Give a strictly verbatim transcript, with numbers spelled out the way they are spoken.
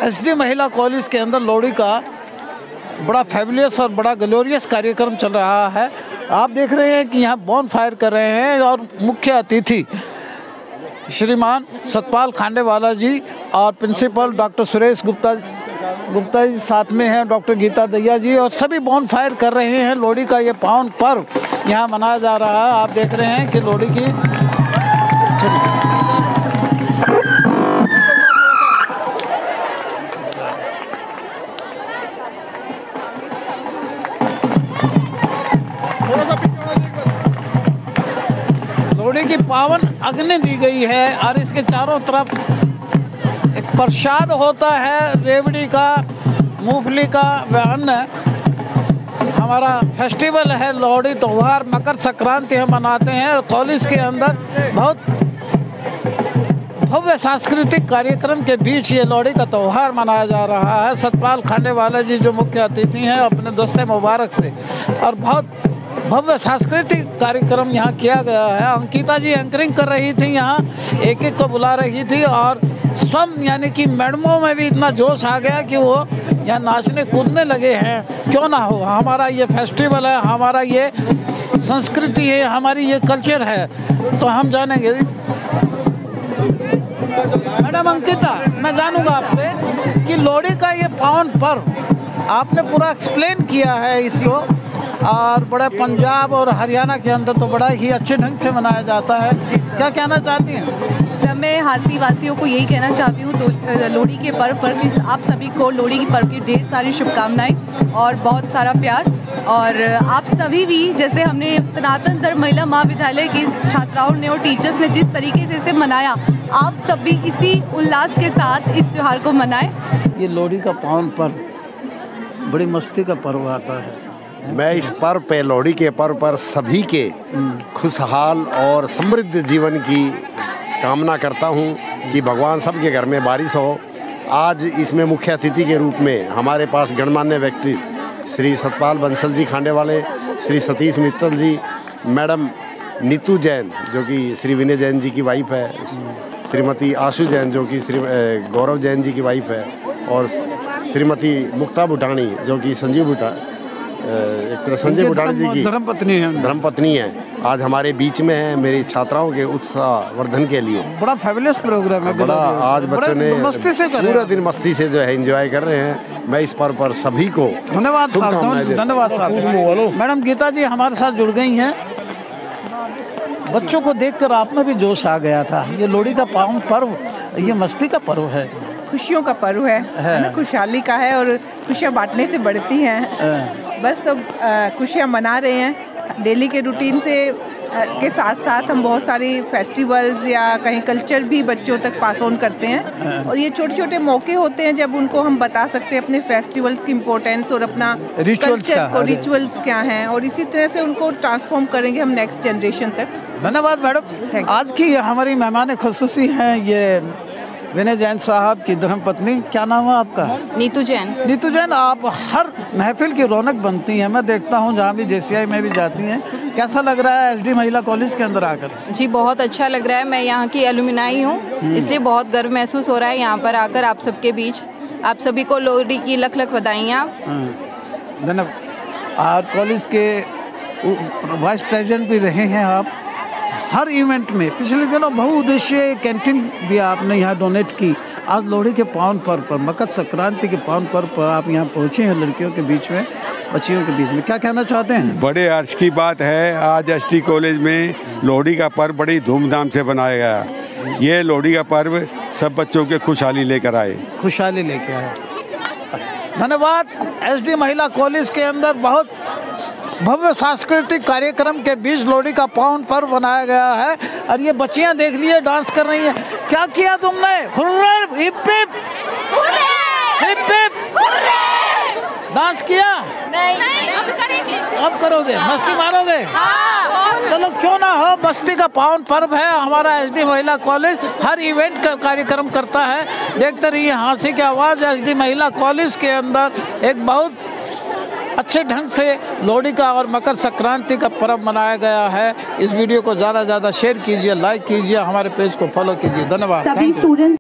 SD महिला college के अंदर लोहड़ी का बड़ा फैबुलस और बड़ा ग्लोरियस कार्यक्रम चल रहा है। आप देख रहे हैं कि यहाँ बॉन फायर कर रहे हैं और मुख्य अतिथि श्रीमान सतपाल खांडेवाला जी और प्रिंसिपल डॉक्टर सुरेश गुप्ता गुप्ता जी साथ में हैं, डॉक्टर गीता दैया जी, और सभी बॉन फायर कर रहे हैं। लोहड़ी का ये पावन पर्व यहाँ मनाया जा रहा है। आप देख रहे हैं कि लोहड़ी की लोहड़ी की पावन अग्नि दी गई है और इसके चारों तरफ एक प्रसाद होता है रेवड़ी का, मूंगफली का व अन्य। हमारा फेस्टिवल है लोहड़ी त्यौहार, मकर संक्रांति हम मनाते हैं और कॉलेज के अंदर बहुत भव्य सांस्कृतिक कार्यक्रम के बीच ये लोहड़ी का त्यौहार मनाया जा रहा है। सतपाल खांडेवाला जी जो मुख्य अतिथि हैं अपने दस्ते मुबारक से, और बहुत भव्य सांस्कृतिक कार्यक्रम यहाँ किया गया है। अंकिता जी एंकरिंग कर रही थी, यहाँ एक एक को बुला रही थी और स्वयं यानी कि मैडमों में भी इतना जोश आ गया कि वो यहाँ नाचने कूदने लगे हैं। क्यों ना हो, हमारा ये फेस्टिवल है, हमारा ये संस्कृति है, हमारी ये कल्चर है, तो हम जानेंगे। मैडम अंकिता, मैं जानूंगा आपसे कि लोहड़ी का ये पावन पर्व आपने पूरा एक्सप्लेन किया है इसको, और बड़े पंजाब और हरियाणा के अंदर तो बड़ा ही अच्छे ढंग से मनाया जाता है। क्या कहना चाहती हैं? सर, मैं हासी वासियों को यही कहना चाहती हूँ लोहड़ी के पर्व पर कि आप सभी को लोहड़ी की पर्व की ढेर सारी शुभकामनाएं और बहुत सारा प्यार। और आप सभी भी, जैसे हमने सनातन धर्म महिला महाविद्यालय की छात्राओं ने और टीचर्स ने जिस तरीके से इसे मनाया, आप सभी इसी उल्लास के साथ इस त्यौहार को मनाएं। ये लोहड़ी का पावन पर्व बड़ी मस्ती का पर्व आता है। मैं इस पर्व पे, लोहड़ी के पर्व पर सभी के खुशहाल और समृद्ध जीवन की कामना करता हूं कि भगवान सबके घर में बारिश हो। आज इसमें मुख्य अतिथि के रूप में हमारे पास गणमान्य व्यक्ति श्री सतपाल बंसल जी खांडेवाले, श्री सतीश मित्तल जी, मैडम नीतू जैन जो कि श्री विनय जैन जी की वाइफ है, श्रीमती आशु जैन जो कि श्री गौरव जैन जी की वाइफ है, और श्रीमती मुक्ता भूटानी जो कि संजीव भूटा एक तरह संजय भूटानी जी की धर्मपत्नी है धर्मपत्नी है, आज हमारे बीच में है मेरी छात्राओं के उत्साह वर्धन के लिए। बड़ा फैबुलस प्रोग्राम है, बड़ा आज बच्चों ने मस्ती से पूरा दिन मस्ती से जो है एंजॉय कर रहे हैं। मैं इस पर्व पर सभी को धन्यवाद साहब, धन्यवाद साहब। मैडम गीता जी हमारे साथ जुड़ गई हैं। बच्चों को देखकर आप में भी जोश आ गया था। ये लोहड़ी का पावन पर्व, ये मस्ती का पर्व है, खुशियों का पर्व है, है ना, खुशहाली का है और खुशियाँ बांटने से बढ़ती हैं। बस सब खुशियाँ मना रहे हैं। डेली के रूटीन से आ, के साथ साथ हम बहुत सारी फेस्टिवल्स या कहीं कल्चर भी बच्चों तक पास ऑन करते हैं, और ये छोटे छोटे मौके होते हैं जब उनको हम बता सकते हैं अपने फेस्टिवल्स की इम्पोर्टेंस और अपना कल्चर को, रिचुअल्स क्या हैं, और इसी तरह से उनको ट्रांसफॉर्म करेंगे हम नेक्स्ट जनरेशन तक। धन्यवाद मैडम। आज की हमारी मेहमान खुसूसी हैं ये विनय जैन साहब की धर्मपत्नी। क्या नाम है आपका? नीतू जैन। नीतू जैन, आप हर महफिल की रौनक बनती हैं, मैं देखता हूं जहां भी जेसीआई में भी जाती हैं। कैसा लग रहा है एसडी महिला कॉलेज के अंदर आकर? जी बहुत अच्छा लग रहा है। मैं यहाँ की एलुमनाई हूँ, इसलिए बहुत गर्व महसूस हो रहा है यहाँ पर आकर आप सबके बीच। आप सभी को लोहड़ी की लख लख बधाइयाँ। धन्यवाद। और कॉलेज के वाइस प्रेसिडेंट भी रहे हैं आप हर इवेंट में। पिछले दिनों बहुउद्देशीय कैंटीन भी आपने यहाँ डोनेट की। आज लोहड़ी के पावन पर्व पर, मकर संक्रांति के पावन पर्व पर आप यहाँ पहुँचे हैं लड़कियों के बीच में, बच्चियों के बीच में। क्या कहना चाहते हैं? बड़े हर्ष की बात है, आज एसटी कॉलेज में लोहड़ी का पर्व बड़ी धूमधाम से बनाया गया। ये लोहड़ी का पर्व सब बच्चों के खुशहाली लेकर आए खुशहाली लेकर आए। धन्यवाद। एसडी महिला कॉलेज के अंदर बहुत भव्य सांस्कृतिक कार्यक्रम के बीच लोहड़ी का पावन पर्व बनाया गया है, और ये बच्चियां देख लिए डांस कर रही हैं। क्या किया तुमने? Hip hip hip hip dance किया? नहीं, अब करेंगे। अब करोगे? मस्ती मारोगे? हाँ। चलो क्यों ना हो, मस्ती का पावन पर्व है। हमारा एसडी महिला कॉलेज हर इवेंट का कार्यक्रम करता है। देखते रहिए हंसी की आवाज़। एसडी महिला कॉलेज के अंदर एक बहुत अच्छे ढंग से लोहड़ी का और मकर संक्रांति का पर्व मनाया गया है। इस वीडियो को ज़्यादा से ज़्यादा शेयर कीजिए, लाइक कीजिए, हमारे पेज को फॉलो कीजिए। धन्यवाद।